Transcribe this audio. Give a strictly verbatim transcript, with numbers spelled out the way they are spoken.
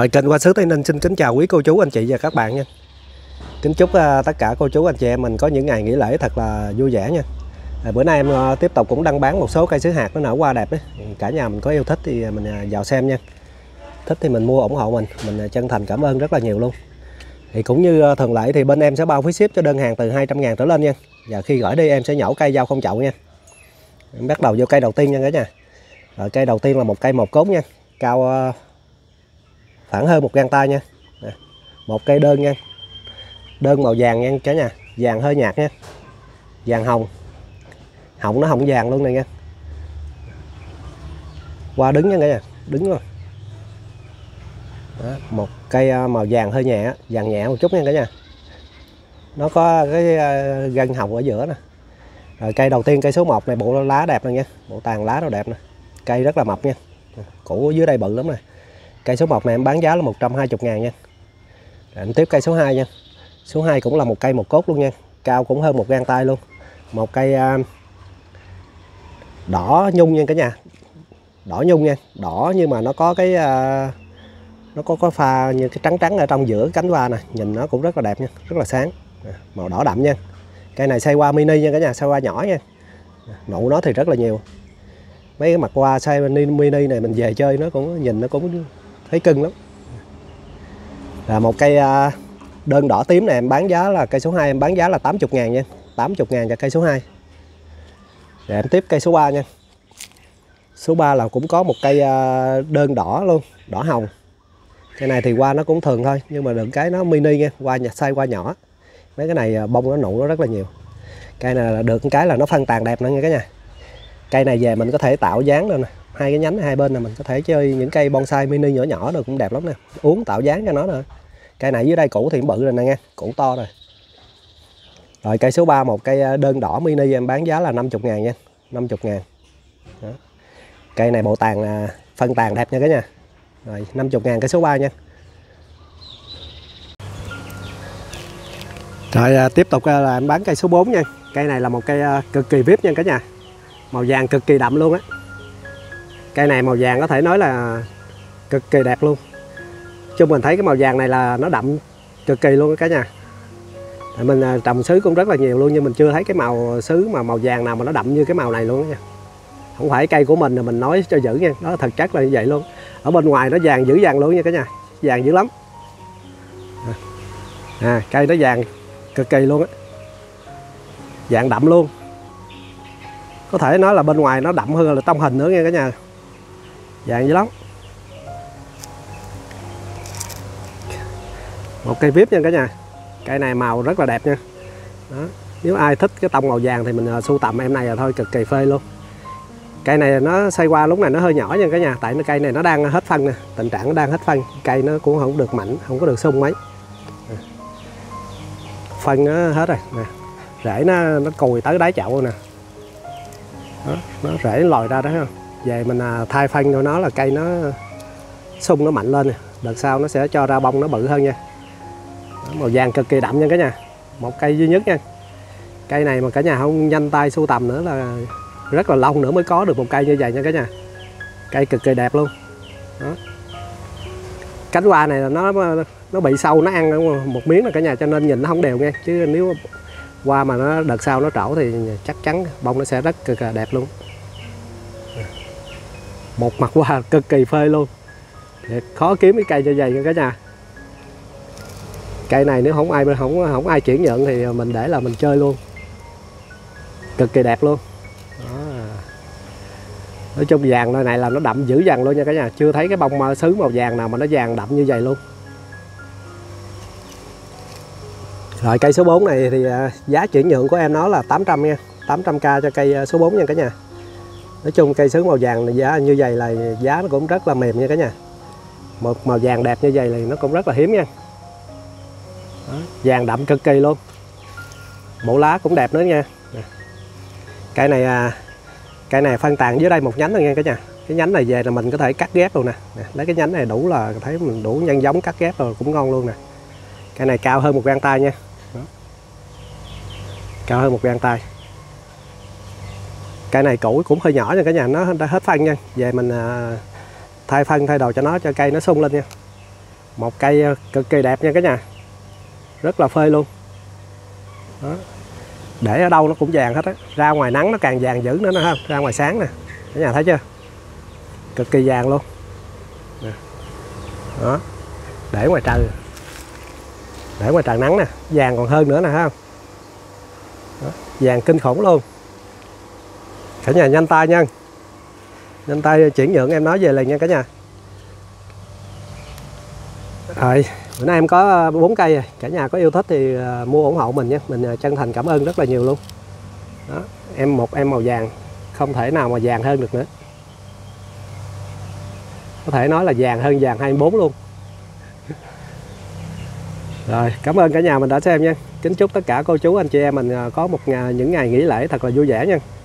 Rồi, kênh Hoa Sứ Tây Ninh xin kính chào quý cô chú anh chị và các bạn nha. Kính chúc uh, tất cả cô chú anh chị em mình có những ngày nghỉ lễ thật là vui vẻ nha. À, bữa nay em uh, tiếp tục cũng đăng bán một số cây sứ hạt nó nở hoa đẹp đấy. Cả nhà mình có yêu thích thì mình uh, vào xem nha. Thích thì mình mua ủng hộ mình, mình uh, chân thành cảm ơn rất là nhiều luôn. Thì cũng như uh, thường lệ thì bên em sẽ bao phí ship cho đơn hàng từ hai trăm ngàn trở lên nha. Và khi gửi đi em sẽ nhổ cây dao không chậu nha. Em bắt đầu vô cây đầu tiên nha cả nhà. Rồi, cây đầu tiên là một cây một cốt nha, cao uh, khoảng hơn một gang tay nha. Một cây đơn nha, đơn màu vàng nha cả nhà, vàng hơi nhạt nha, vàng hồng, họng nó hồng vàng luôn này nha. Qua đứng nha cả nhà, đứng rồi. Đó, một cây màu vàng hơi nhẹ, vàng nhẹ một chút nha cả nhà. Nó có cái gân hồng ở giữa nè. Rồi cây đầu tiên, cây số một này, bộ lá đẹp này nha, bộ tàn lá nó đẹp nè, cây rất là mập nha, củ ở dưới đây bự lắm nè. Cây số một này em bán giá là một trăm hai mươi ngàn nha. Rồi em tiếp cây số hai nha. Số hai cũng là một cây một cốt luôn nha, cao cũng hơn một gang tay luôn. Một cây uh, đỏ nhung nha cả nhà. Đỏ nhung nha, đỏ nhưng mà nó có cái uh, nó có có pha như cái trắng trắng ở trong giữa cánh hoa nè, nhìn nó cũng rất là đẹp nha, rất là sáng. Màu đỏ đậm nha. Cây này size hoa mini nha cả nhà, size hoa nhỏ nha. Nụ nó thì rất là nhiều. Mấy cái mặt hoa size mini này mình về chơi nó cũng nhìn nó cũng thấy cưng lắm. Là một cây đơn đỏ tím này em bán giá là cây số hai em bán giá là tám mươi ngàn nha, tám mươi ngàn cho cây số hai. Rồi em tiếp cây số ba nha. Số ba là cũng có một cây đơn đỏ luôn, đỏ hồng. Cây này thì hoa nó cũng thường thôi, nhưng mà đừng cái nó mini nha, hoa size hoa nhỏ. Mấy cái này bông nó nụ nó rất là nhiều. Cây này là được cái là nó phân tàn đẹp nữa nha cả nhà. Cây này về mình có thể tạo dáng lên nè, hai cái nhánh hai bên là mình có thể chơi những cây bonsai mini nhỏ nhỏ được cũng đẹp lắm nè, uống tạo dáng cho nó nữa. Cây này dưới đây củ thì cũng bự rồi nè nha, củ to rồi. Rồi cây số ba một cây đơn đỏ mini em bán giá là năm mươi ngàn nha, năm mươi ngàn. Đó. Cây này bộ tàn là phân tàn đẹp nha cả nhà. Rồi năm mươi ngàn cây số ba nha. Rồi tiếp tục là em bán cây số bốn nha. Cây này là một cây cực kỳ vip nha cả nhà. Màu vàng cực kỳ đậm luôn á. Cây này màu vàng có thể nói là cực kỳ đẹp luôn. Chung mình thấy cái màu vàng này là nó đậm cực kỳ luôn cả nhà. Mình trồng sứ cũng rất là nhiều luôn, nhưng mình chưa thấy cái màu sứ mà màu vàng nào mà nó đậm như cái màu này luôn nha. Không phải cây của mình là mình nói cho dữ nha, nó thật chất là như vậy luôn. Ở bên ngoài nó vàng dữ vàng luôn nha cả nhà, vàng dữ lắm. À, cây nó vàng cực kỳ luôn á, vàng đậm luôn. Có thể nói là bên ngoài nó đậm hơn là trong hình nữa nha cả nhà, vàng dữ lắm. Một cây vip nha cả nhà. Cây này màu rất là đẹp nha. Đó. Nếu ai thích cái tông màu vàng thì mình sưu tầm em này là thôi, cực kỳ phê luôn. Cây này nó xoay qua lúc này nó hơi nhỏ nha cả nhà, tại nó cây này nó đang hết phân nè, tình trạng nó đang hết phân, cây nó cũng không được mạnh, không có được sung mấy. Phân nó hết rồi nè, rễ nó nó cùi tới đáy chậu nè. Đó, nó rễ nó lòi ra đó không? Về mình thay phân cho nó là cây nó sung nó mạnh lên nè, đợt sau nó sẽ cho ra bông nó bự hơn nha. Đó, màu vàng cực kỳ đậm nha cả nhà, một cây duy nhất nha. Cây này mà cả nhà không nhanh tay sưu tầm nữa là rất là lâu nữa mới có được một cây như vậy nha cả nhà. Cây cực kỳ đẹp luôn. Đó. Cánh hoa này là nó nó bị sâu nó ăn một miếng là cả nhà, cho nên nhìn nó không đều nha, chứ nếu hoa mà nó đợt sau nó trổ thì chắc chắn bông nó sẽ rất cực là đẹp luôn. Một mặt hoa cực kỳ phê luôn. Thiệt khó kiếm cái cây như vậy nha cả nhà. Cây này nếu không ai không không ai chuyển nhận thì mình để là mình chơi luôn. Cực kỳ đẹp luôn. Đó. Nói chung vàng nơi này là nó đậm dữ dằn luôn nha cả nhà, chưa thấy cái bông sứ màu vàng nào mà nó vàng đậm như vậy luôn. Rồi cây số bốn này thì giá chuyển nhượng của em nó là tám trăm nha, tám trăm k cho cây số bốn nha cả nhà. Nói chung cây sứ màu vàng này giá như vậy là giá nó cũng rất là mềm nha cả nhà. Một màu vàng đẹp như vậy thì nó cũng rất là hiếm nha. Đó, vàng đậm cực kỳ luôn. Bộ lá cũng đẹp nữa nha. Cây này cây này phân tàn dưới đây một nhánh thôi nha cả nhà. Cái nhánh này về là mình có thể cắt ghép luôn nè. Lấy cái nhánh này đủ là thấy mình đủ nhân giống cắt ghép rồi cũng ngon luôn nè. Cây này cao hơn một gang tay nha. Đó. Cao hơn một gang tay. Cây này củ cũng hơi nhỏ nha cả nhà, nó đã hết phân nha. Về mình thay phân thay đồ cho nó, cho cây nó sung lên nha. Một cây cực kỳ đẹp nha cả nhà, rất là phê luôn. Đó. Để ở đâu nó cũng vàng hết á, ra ngoài nắng nó càng vàng dữ nữa nè, không ra ngoài sáng nè cả nhà thấy chưa, cực kỳ vàng luôn. Đó, để ngoài trời, để ngoài trời nắng nè, vàng còn hơn nữa nè, thấy không? Đó, vàng kinh khủng luôn. Cả nhà nhanh tay nha, nhanh tay chuyển nhượng em nói về liền nha cả nhà. Rồi, bữa nay em có bốn cây rồi, cả nhà có yêu thích thì mua ủng hộ mình nhé, mình chân thành cảm ơn rất là nhiều luôn. Đó, em một em màu vàng, không thể nào mà vàng hơn được nữa. Có thể nói là vàng hơn vàng hai mươi bốn luôn. Rồi, cảm ơn cả nhà mình đã xem nha. Kính chúc tất cả cô chú anh chị em mình có một ngày, những ngày nghỉ lễ thật là vui vẻ nha.